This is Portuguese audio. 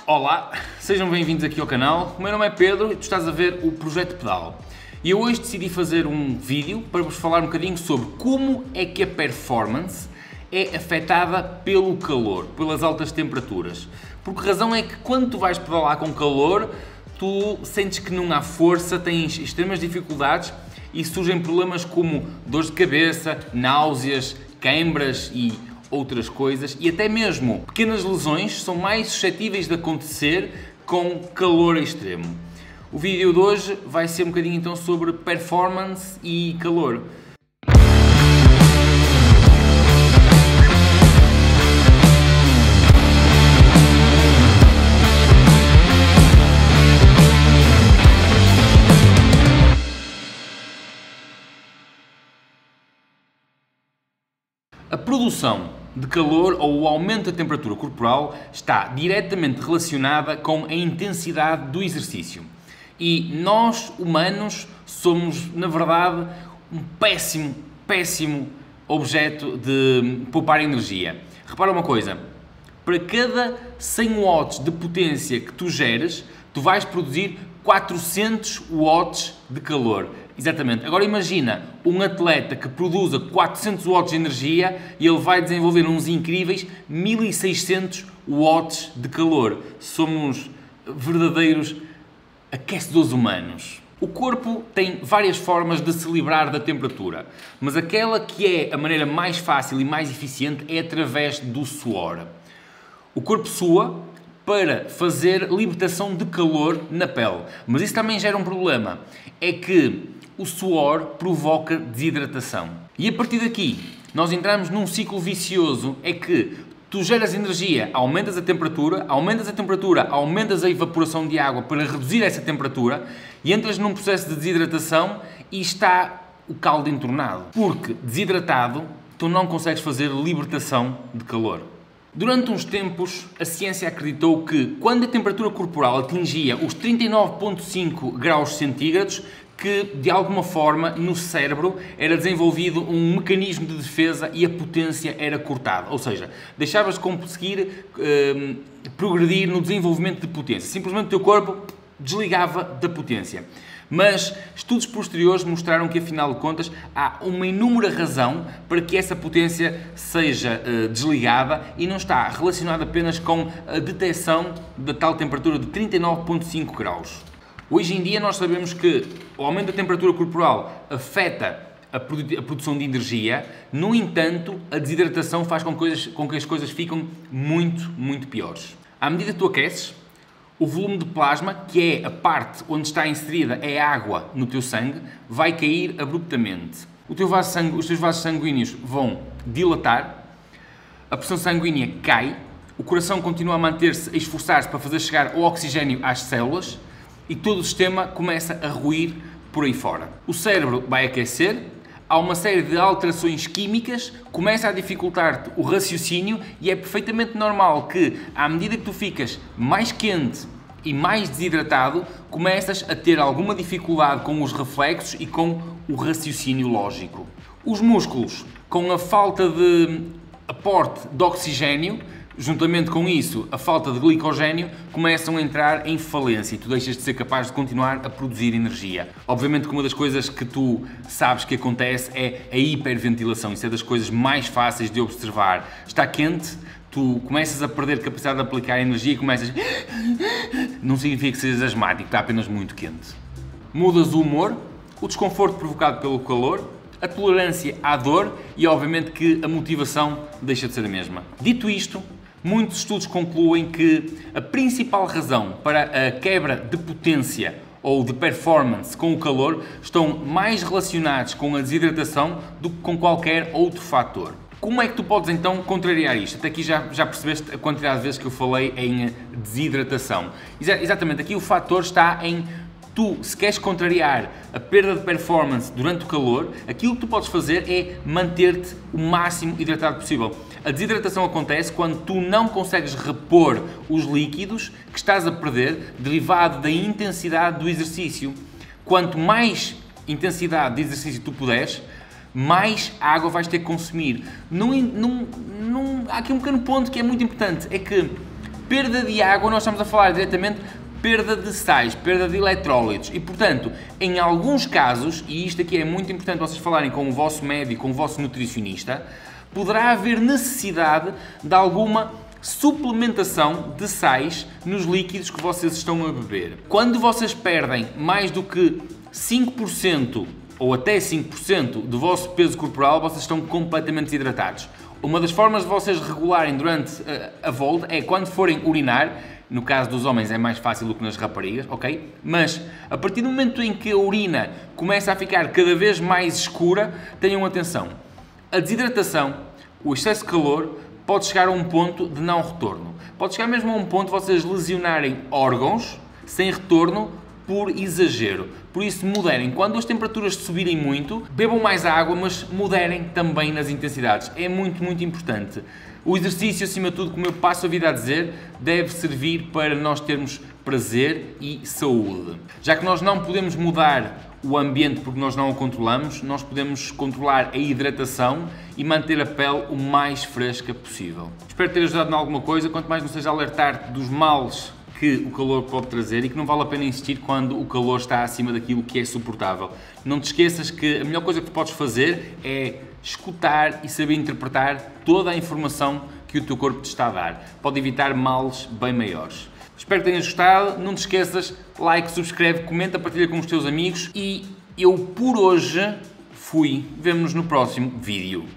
Olá, sejam bem-vindos aqui ao canal. O meu nome é Pedro e tu estás a ver o Projeto Pedal. E eu hoje decidi fazer um vídeo para vos falar um bocadinho sobre como é que a performance é afetada pelo calor, pelas altas temperaturas. Por que razão é que quando tu vais pedalar com calor, tu sentes que não há força, tens extremas dificuldades e surgem problemas como dores de cabeça, náuseas, câimbras e outras coisas, e até mesmo pequenas lesões são mais suscetíveis de acontecer com calor extremo. O vídeo de hoje vai ser um bocadinho então sobre performance e calor. A produção de calor ou o aumento da temperatura corporal está diretamente relacionada com a intensidade do exercício. E nós, humanos, somos, na verdade, um péssimo objeto de poupar energia. Repara uma coisa, para cada 100 watts de potência que tu geres, tu vais produzir 400 watts de calor. Exatamente. Agora imagina um atleta que produza 400 watts de energia e ele vai desenvolver uns incríveis 1600 watts de calor. Somos verdadeiros aquecedores humanos. O corpo tem várias formas de se livrar da temperatura, mas aquela que é a maneira mais fácil e mais eficiente é através do suor. O corpo sua para fazer libertação de calor na pele, mas isso também gera um problema, é que o suor provoca desidratação. E a partir daqui, nós entramos num ciclo vicioso, é que tu geras energia, aumentas a temperatura, aumentas a evaporação de água para reduzir essa temperatura e entras num processo de desidratação e está o caldo entornado. Porque desidratado, tu não consegues fazer libertação de calor. Durante uns tempos, a ciência acreditou que quando a temperatura corporal atingia os 39,5 graus centígrados, que de alguma forma no cérebro era desenvolvido um mecanismo de defesa e a potência era cortada. Ou seja, deixavas de conseguir progredir no desenvolvimento de potência. Simplesmente o teu corpo desligava da potência. Mas estudos posteriores mostraram que, afinal de contas, há uma inúmera razão para que essa potência seja desligada e não está relacionada apenas com a detecção da tal temperatura de 39,5 graus. Hoje em dia nós sabemos que o aumento da temperatura corporal afeta a produção de energia, no entanto, a desidratação faz com que as coisas fiquem muito piores. À medida que tu aqueces, o volume de plasma, que é a parte onde está inserida a água no teu sangue, vai cair abruptamente. Os teus vasos sanguíneos vão dilatar, a pressão sanguínea cai, o coração continua a manter-se, a esforçar-se para fazer chegar o oxigênio às células e todo o sistema começa a ruir por aí fora. O cérebro vai aquecer, há uma série de alterações químicas, começa a dificultar-te o raciocínio e é perfeitamente normal que, à medida que tu ficas mais quente e mais desidratado, começas a ter alguma dificuldade com os reflexos e com o raciocínio lógico. Os músculos, com a falta de aporte de oxigênio, juntamente com isso, a falta de glicogênio, começam a entrar em falência e tu deixas de ser capaz de continuar a produzir energia. Obviamente que uma das coisas que tu sabes que acontece é a hiperventilação. Isso é das coisas mais fáceis de observar. Está quente, tu começas a perder capacidade de aplicar energia e começas... Não significa que sejas asmático, está apenas muito quente. Mudas o humor, o desconforto provocado pelo calor, a tolerância à dor e, obviamente, que a motivação deixa de ser a mesma. Dito isto, muitos estudos concluem que a principal razão para a quebra de potência ou de performance com o calor estão mais relacionados com a desidratação do que com qualquer outro fator. Como é que tu podes então contrariar isto? Até aqui já percebeste a quantidade de vezes que eu falei em desidratação. Exatamente, aqui o fator está em tu, se queres contrariar a perda de performance durante o calor, aquilo que tu podes fazer é manter-te o máximo hidratado possível. A desidratação acontece quando tu não consegues repor os líquidos que estás a perder derivado da intensidade do exercício. Quanto mais intensidade de exercício tu puderes, mais água vais ter que consumir. Há aqui um pequeno ponto que é muito importante, é que Perda de água, nós estamos a falar diretamente perda de sais, perda de eletrólitos e, portanto, em alguns casos, e isto aqui é muito importante vocês falarem com o vosso médico, com o vosso nutricionista, poderá haver necessidade de alguma suplementação de sais nos líquidos que vocês estão a beber. Quando vocês perdem mais do que 5% ou até 5% do vosso peso corporal, vocês estão completamente desidratados. Uma das formas de vocês regularem durante a volta é quando forem urinar. No caso dos homens é mais fácil do que nas raparigas, ok? Mas a partir do momento em que a urina começa a ficar cada vez mais escura, tenham atenção. A desidratação, o excesso de calor, pode chegar a um ponto de não retorno. Pode chegar mesmo a um ponto de vocês lesionarem órgãos sem retorno por exagero. Por isso, moderem. Quando as temperaturas subirem muito, bebam mais água, mas moderem também nas intensidades. É muito, muito importante. O exercício, acima de tudo, como eu passo a vida a dizer, deve servir para nós termos prazer e saúde. Já que nós não podemos mudar o ambiente porque nós não o controlamos, nós podemos controlar a hidratação e manter a pele o mais fresca possível. Espero ter ajudado em alguma coisa, quanto mais não seja alertar dos males que o calor pode trazer e que não vale a pena insistir quando o calor está acima daquilo que é suportável. Não te esqueças que a melhor coisa que tu podes fazer é escutar e saber interpretar toda a informação que o teu corpo te está a dar. Pode evitar males bem maiores. Espero que tenhas gostado. Não te esqueças, like, subscreve, comenta, partilha com os teus amigos e eu por hoje fui. Vemo-nos no próximo vídeo.